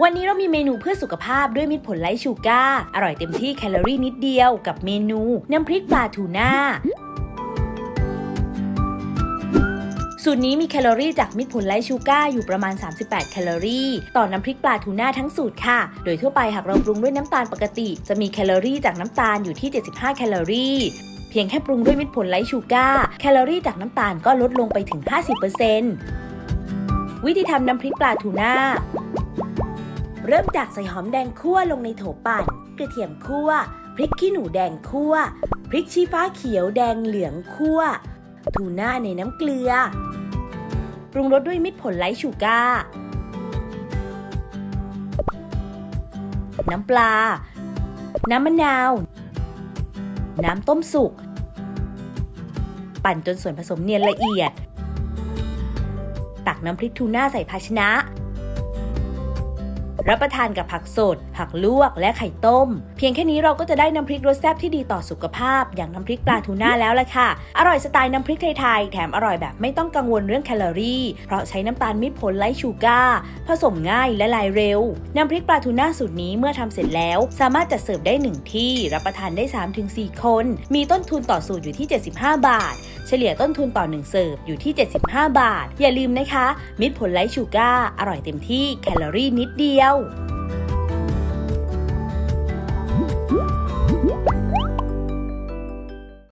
วันนี้เรามีเมนูเพื่อสุขภาพด้วยมิตรผลไลท์ชูการ์อร่อยเต็มที่แคลอรี่นิดเดียวกับเมนูน้ำพริกปลาทูน่าสูตรนี้มีแคลอรี่จากมิตรผลไลท์ชูการ์อยู่ประมาณ38แคลอรี่ต่อน้ำพริกปลาทูน่าทั้งสูตรค่ะโดยทั่วไปหากเราปรุงด้วยน้ำตาลปกติจะมีแคลอรี่จากน้ำตาลอยู่ที่75แคลอรี่เพียงแค่ปรุงด้วยมิตรผลไลท์ชูการ์แคลอรี่จากน้ำตาลก็ลดลงไปถึง 50% วิธีทำน้ำพริกปลาทูน่าเริ่มจากใส่หอมแดงคั่วลงในโถปั่นกระเทียมคั่วพริกขี้หนูแดงคั่วพริกชี้ฟ้าเขียวแดงเหลืองคั่วทูน่าในน้ำเกลือปรุงรสด้วยมิตรผลไลท์ชูการ์น้ำปลาน้ำมะนาวน้ำต้มสุกปั่นจนส่วนผสมเนียนละเอียดตักน้ำพริกทูน่าใส่ภาชนะรับประทานกับผักสดผักลวกและไข่ต้มเพียงแค่นี้เราก็จะได้น้ำพริกรสแซ่บที่ดีต่อสุขภาพอย่างน้ำพริกปลาทูน่าแล้วล่ะค่ะอร่อยสไตล์น้ำพริกไทยๆแถมอร่อยแบบไม่ต้องกังวลเรื่องแคลอรี่เพราะใช้น้ำตาลมิตรผลไลท์ชูการ์ผสมง่ายและละลายเร็วน้ำพริกปลาทูน่าสูตรนี้เมื่อทำเสร็จแล้วสามารถจัดเสิร์ฟได้1ที่รับประทานได้ 3-4 คนมีต้นทุนต่อสูตรอยู่ที่75 บาทเฉลี่ยต้นทุนต่อ1เสิร์ฟอยู่ที่75 บาทอย่าลืมนะคะมิตรผลไลท์ชูการ์อร่อยเต็มที่แคลอรี่นิดเดียว